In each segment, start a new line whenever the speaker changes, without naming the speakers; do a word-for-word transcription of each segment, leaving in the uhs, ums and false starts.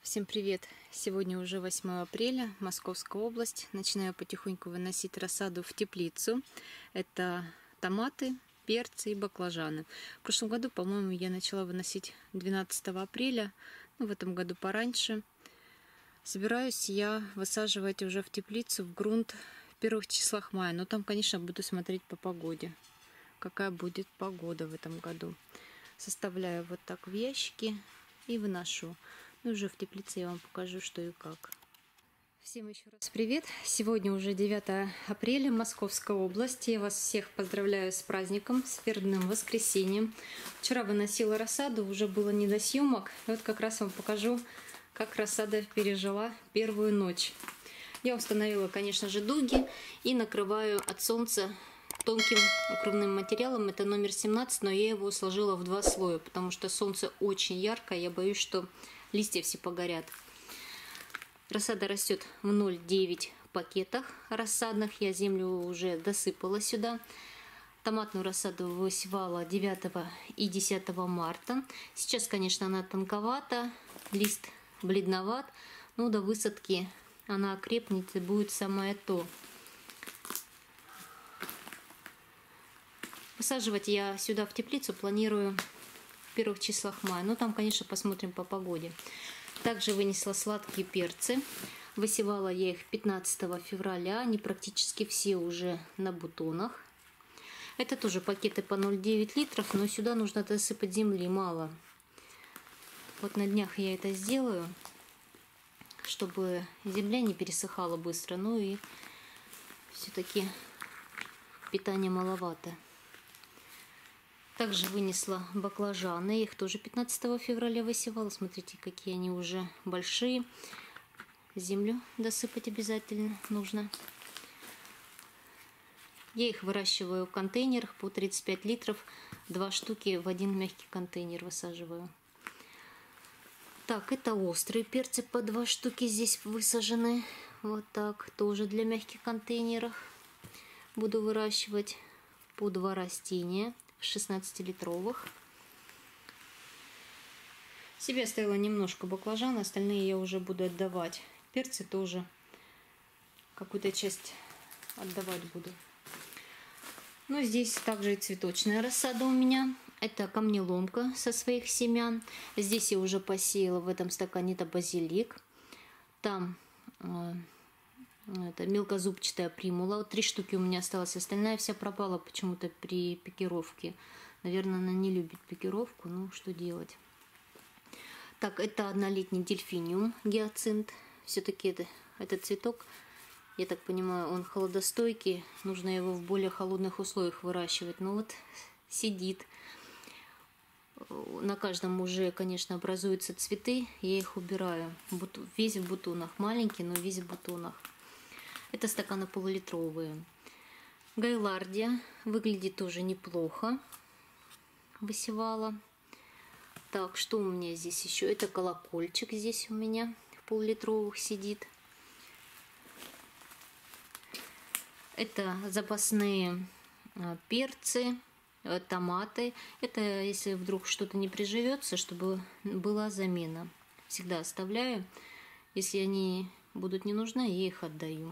Всем привет! Сегодня уже восьмое апреля, Московская область. Начинаю потихоньку выносить рассаду в теплицу. Это томаты, перцы и баклажаны. В прошлом году, по-моему, я начала выносить двенадцатого апреля, ну, в этом году пораньше. Собираюсь я высаживать уже в теплицу, в грунт в первых числах мая. Но там, конечно, буду смотреть по погоде, какая будет погода в этом году. Составляю вот так в ящики и выношу. Ну, уже в теплице я вам покажу, что и как. Всем еще раз привет! Сегодня уже девятое апреля, Московская область. Я вас всех поздравляю с праздником, с вербным воскресеньем. Вчера выносила рассаду, уже было не до съемок. И вот как раз вам покажу, как рассада пережила первую ночь. Я установила, конечно же, дуги и накрываю от солнца тонким укрывным материалом. Это номер семнадцать, но я его сложила в два слоя, потому что солнце очень яркое. Я боюсь, что листья все погорят. Рассада растет в ноль целых девять десятых пакетах рассадных. Я землю уже досыпала сюда. Томатную рассаду высевала девятого и десятого марта. Сейчас, конечно, она тонковата, лист бледноват, но до высадки она окрепнет и будет самое то. Высаживать я сюда в теплицу планирую в первых числах мая. Но там, конечно, посмотрим по погоде. Также вынесла сладкие перцы. Высевала я их пятнадцатого февраля. Они практически все уже на бутонах. Это тоже пакеты по ноль целых девять десятых литров, но сюда нужно досыпать земли мало. Вот на днях я это сделаю, чтобы земля не пересыхала быстро. Ну и все-таки питания маловато. Также вынесла баклажаны. Их тоже пятнадцатого февраля высевала. Смотрите, какие они уже большие. Землю досыпать обязательно нужно. Я их выращиваю в контейнерах по тридцать пять литров. Два штуки в один мягкий контейнер высаживаю. Так, это острые перцы по два штуки здесь высажены. Вот так. Тоже для мягких контейнеров. Буду выращивать по два растения. шестнадцатилитровых. Себе оставила немножко баклажан, остальные я уже буду отдавать. Перцы тоже какую-то часть отдавать буду. Но здесь также и цветочная рассада у меня. Это камнеломка со своих семян. Здесь я уже посеяла в этом стакане, это базилик. Там э, это мелкозубчатая примула. Вот три штуки у меня осталось, остальная вся пропала почему-то при пикировке. Наверное, она не любит пикировку, ну что делать. Так, это однолетний дельфиниум, гиацинт. Все-таки это, этот цветок, я так понимаю, он холодостойкий. Нужно его в более холодных условиях выращивать. Ну вот, сидит. На каждом уже, конечно, образуются цветы. Я их убираю. Весь в бутонах. Маленький, но весь в бутонах. Это стаканы полулитровые. Гайлардия выглядит тоже неплохо. Высевала. Так, что у меня здесь еще? Это колокольчик здесь у меня в полулитровых сидит. Это запасные перцы, томаты. Это если вдруг что-то не приживется, чтобы была замена. Всегда оставляю. Если они будут не нужны, я их отдаю.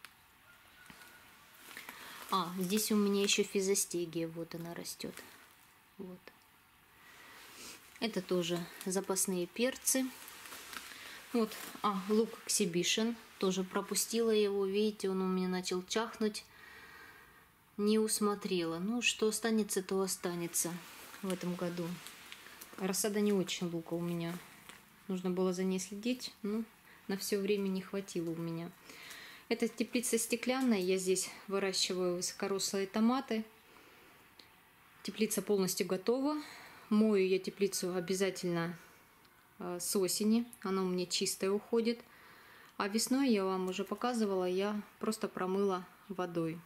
А, здесь у меня еще физостегия, вот она растет. Вот. Это тоже запасные перцы. Вот, а, лук Exhibition, тоже пропустила его, видите, он у меня начал чахнуть. Не усмотрела. Ну, что останется, то останется в этом году. Рассада не очень лука у меня. Нужно было за ней следить, но на все время не хватило у меня. Это теплица стеклянная, я здесь выращиваю высокорослые томаты. Теплица полностью готова. Мою я теплицу обязательно с осени, она у меня чистая уходит. А весной, я вам уже показывала, я просто промыла водой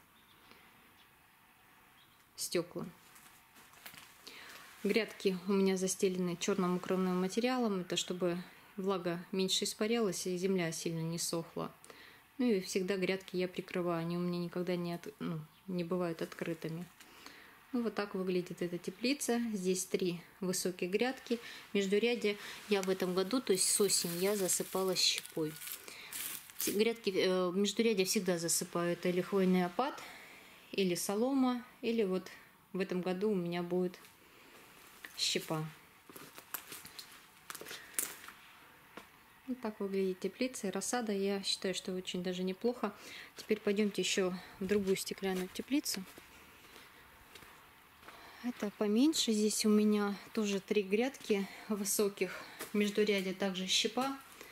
стекла. Грядки у меня застелены черным укрывным материалом, это чтобы влага меньше испарялась и земля сильно не сохла. Ну и всегда грядки я прикрываю, они у меня никогда не, от, ну, не бывают открытыми. Ну, вот так выглядит эта теплица. Здесь три высокие грядки. Междурядье я в этом году, то есть с осени, я засыпала щепой. Грядки, э, междурядье всегда засыпаю. Это или хвойный опад, или солома, или вот в этом году у меня будет щепа. Вот так выглядит теплица и рассада. Я считаю, что очень даже неплохо. Теперь пойдемте еще в другую стеклянную теплицу. Это поменьше. Здесь у меня тоже три грядки высоких. Междурядье также щепа.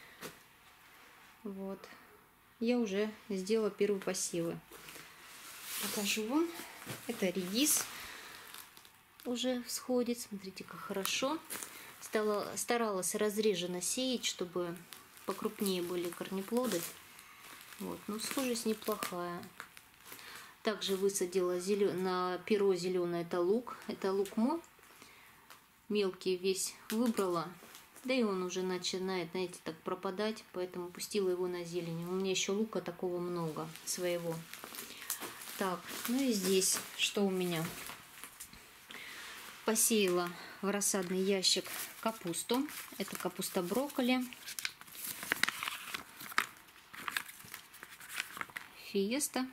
Вот. Я уже сделала первые посевы. Покажу вам. Это редис. Уже всходит. Смотрите, как хорошо. Стала, старалась разреженно сеять, чтобы покрупнее были корнеплоды. Вот. Но схожесть неплохая. Также высадила зелен... на перо зеленое, это лук. Это лук мо. Мелкий весь выбрала. Да и он уже начинает, знаете, так пропадать. Поэтому пустила его на зелень. У меня еще лука такого много своего. Так, ну и здесь что у меня? Посеяла в рассадный ящик капусту. Это капуста брокколи. Фиеста.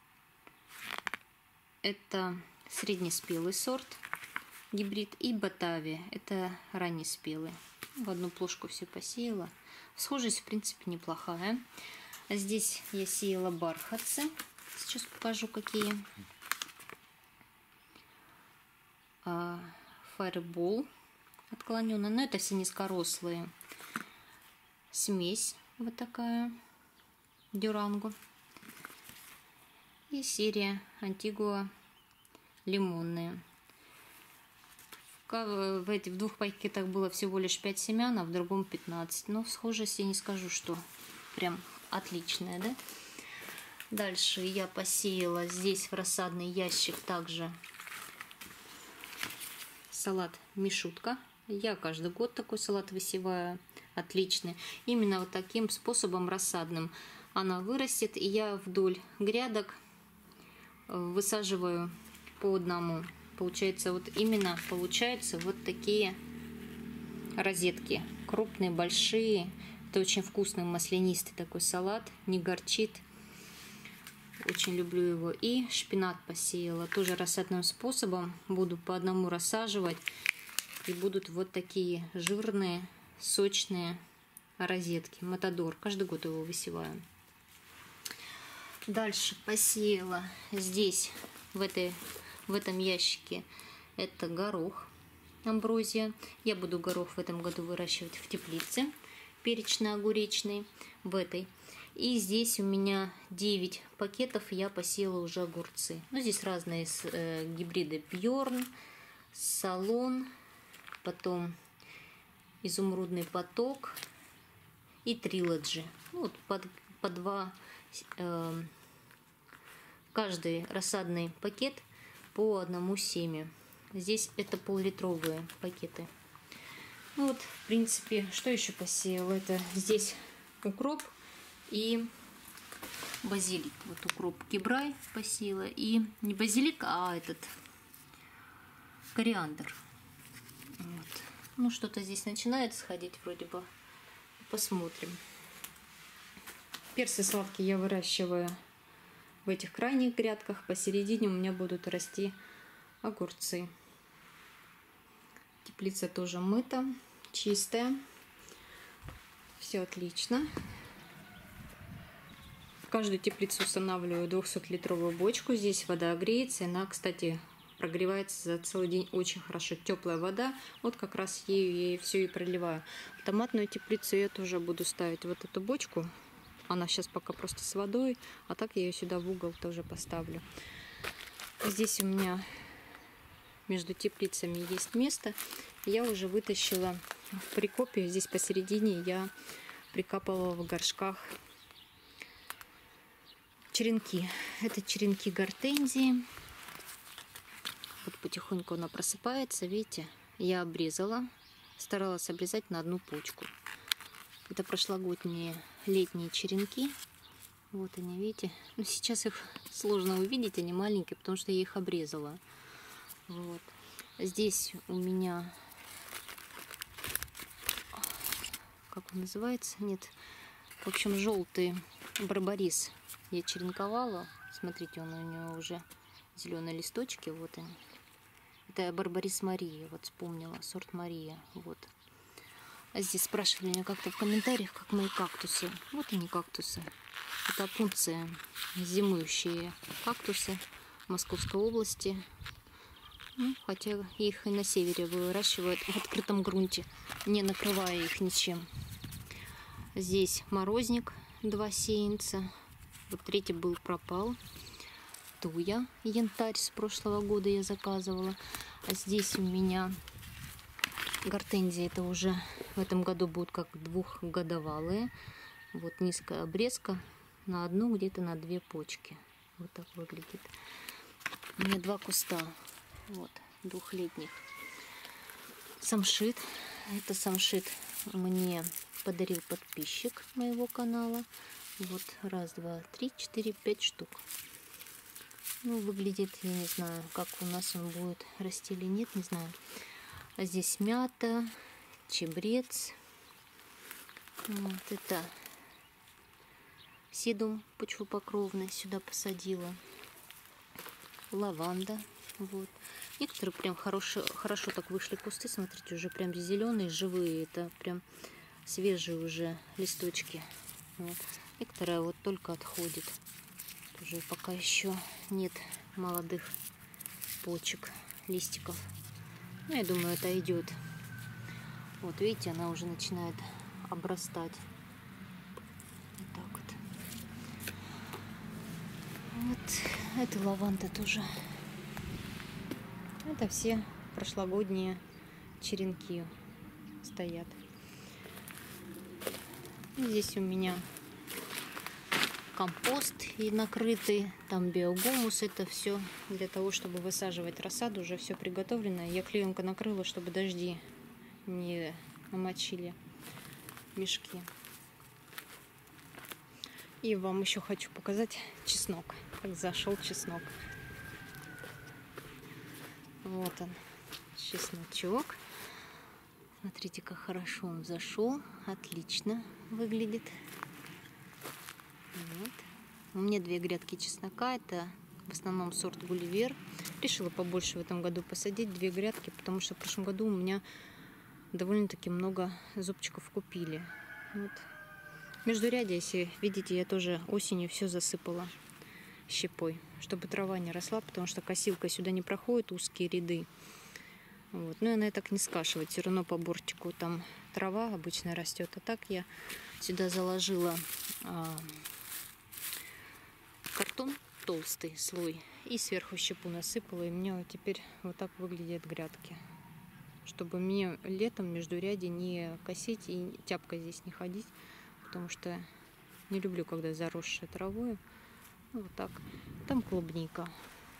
Это среднеспелый сорт, гибрид, и Батавия, это раннеспелый. В одну плошку все посеяла. Схожесть, в принципе, неплохая. Здесь я сеяла бархатцы. Сейчас покажу, какие. Фаербол отклоненный, но это все низкорослые. Смесь вот такая, дюранго. И серия Антигуа лимонные. В, в, этих, в двух пакетах было всего лишь пять семян, а в другом пятнадцать. Но в схожести не скажу, что прям отличная, да? Дальше я посеяла здесь в рассадный ящик также салат мишутка. Я каждый год такой салат высеваю. Отличный. Именно вот таким способом рассадным она вырастет. И я вдоль грядок высаживаю по одному. Получается вот именно получаются вот такие розетки. Крупные, большие. Это очень вкусный маслянистый такой салат. Не горчит. Очень люблю его. И шпинат посеяла. Тоже рассадным способом. Буду по одному рассаживать. И будут вот такие жирные, сочные розетки. Матадор. Каждый год его высеваю. Дальше посеяла здесь, в, этой, в этом ящике, это горох. Амброзия. Я буду горох в этом году выращивать в теплице. Перечно-огуречный. В этой. И здесь у меня девять пакетов, я посеяла уже огурцы. Ну, здесь разные э, гибриды. Бьорн, Салон, потом Изумрудный поток и Трилоджи. Ну, вот по, по два, э, каждый рассадный пакет по одному семя. Здесь это пол-литровые пакеты. Ну, вот, в принципе, что еще посеяла? Это здесь укроп и базилик. Вот укроп кибрай посеяла. И не базилик, а этот кориандр. Вот. Ну, что-то здесь начинает сходить вроде бы. Посмотрим. Перцы сладкие я выращиваю в этих крайних грядках. Посередине у меня будут расти огурцы. Теплица тоже мыта, чистая. Все отлично. В каждую теплицу устанавливаю двухсотлитровую бочку. Здесь вода греется. Она, кстати, прогревается за целый день очень хорошо. Теплая вода. Вот как раз ею я и все и проливаю. В томатную теплицу я тоже буду ставить вот эту бочку. Она сейчас пока просто с водой. А так я ее сюда в угол тоже поставлю. Здесь у меня между теплицами есть место. Я уже вытащила в прикопе. Здесь посередине я прикапывала в горшках черенки. Это черенки гортензии. Вот потихоньку она просыпается. Видите, я обрезала. Старалась обрезать на одну почку. Это прошлогодние летние черенки. Вот они, видите. Но сейчас их сложно увидеть, они маленькие, потому что я их обрезала. Вот. Здесь у меня, как он называется, нет, в общем, желтый барбарис я черенковала. Смотрите, он у него уже зеленые листочки, вот они. Это барбарис Мария, вот вспомнила, сорт Мария, вот. А здесь спрашивали меня как-то в комментариях, как мои кактусы. Вот они кактусы. Это опунция, зимующие кактусы в Московской области. Ну, хотя их и на севере выращивают в открытом грунте, не накрывая их ничем. Здесь морозник, два сеянца. Вот третий был, пропал. Туя, янтарь с прошлого года я заказывала. А здесь у меня гортензии. Это уже в этом году будут как двухгодовалые. Вот низкая обрезка на одну, где-то на две почки. Вот так выглядит. У меня два куста. Вот, двухлетних. Самшит. Это самшит мне подарил подписчик моего канала. Вот раз, два, три, четыре, пять штук. Ну, выглядит, я не знаю, как у нас он будет расти или нет, не знаю. А здесь мята, чебрец. Вот это седум почвопокровный сюда посадила. Лаванда. Вот. Некоторые прям хорошо, хорошо так вышли кусты. Смотрите, уже прям зеленые, живые. Это прям свежие уже листочки. Вот. Некоторые вот только отходит. Уже пока еще нет молодых почек, листиков. Ну, я думаю, это идет. Вот видите, она уже начинает обрастать. Вот так вот. Вот это лаванда тоже. Это все прошлогодние черенки стоят. И здесь у меня компост и накрытый, там биогумус, это все для того, чтобы высаживать рассаду, уже все приготовлено. Я клеенкой накрыла, чтобы дожди не намочили мешки. И вам еще хочу показать чеснок, как зашел чеснок. Вот он, чесночок. Смотрите, как хорошо он зашел, отлично выглядит. Вот. У меня две грядки чеснока, это в основном сорт Гулливер. Решила побольше в этом году посадить две грядки, потому что в прошлом году у меня довольно-таки много зубчиков купили. Вот. Междурядье, если видите, я тоже осенью все засыпала щепой, чтобы трава не росла, потому что косилка сюда не проходит, узкие ряды. Вот. Но она и так не скашивает, все равно по бортику там трава обычно растет. А так я сюда заложила а, картон, толстый слой, и сверху щепу насыпала, и у меня вот теперь вот так выглядят грядки. Чтобы мне летом междурядье не косить и тяпкой здесь не ходить, потому что не люблю, когда заросшая травой. Ну, вот так. Там клубника.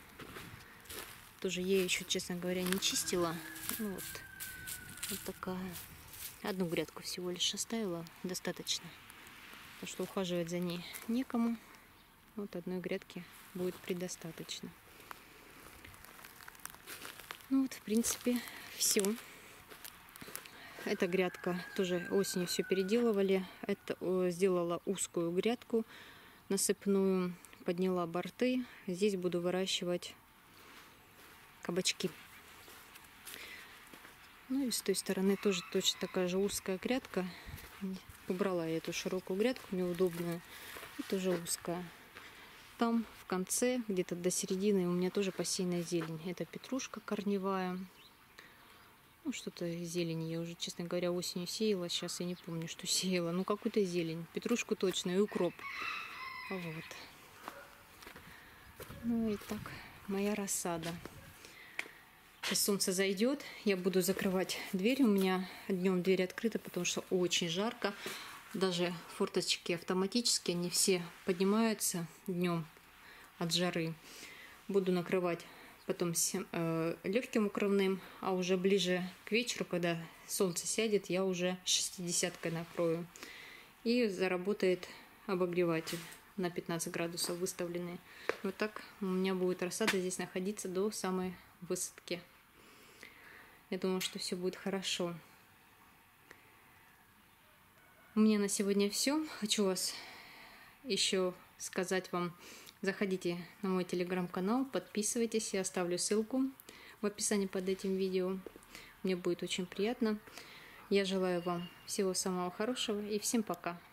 Тоже я еще, честно говоря, не чистила. Ну, вот. Вот такая. Одну грядку всего лишь оставила. Достаточно. Потому что ухаживать за ней некому. Вот одной грядки будет предостаточно. Ну вот, в принципе, все. Эта грядка тоже осенью все переделывали. Это сделала узкую грядку насыпную. Подняла борты. Здесь буду выращивать кабачки. Ну и с той стороны тоже точно такая же узкая грядка. Убрала я эту широкую грядку, неудобную. И тоже узкая. Там в конце, где-то до середины, у меня тоже посеянная зелень. Это петрушка корневая. Ну, что-то из зелени я уже, честно говоря, осенью сеяла. Сейчас я не помню, что сеяла. Ну, какую-то зелень. Петрушку точно и укроп. Вот. Ну и так, моя рассада. Сейчас солнце зайдет, я буду закрывать дверь. У меня днем дверь открыта, потому что очень жарко. Даже форточки автоматические, они все поднимаются днем от жары. Буду накрывать потом э, легким укрывным, а уже ближе к вечеру, когда солнце сядет, я уже шестидесяткой накрою. И заработает обогреватель на пятнадцать градусов выставленный. Вот так у меня будет рассада здесь находиться до самой высадке. Я думаю, что все будет хорошо. У меня на сегодня все. Хочу вас еще сказать вам, заходите на мой телеграм-канал, подписывайтесь, я оставлю ссылку в описании под этим видео. Мне будет очень приятно. Я желаю вам всего самого хорошего и всем пока.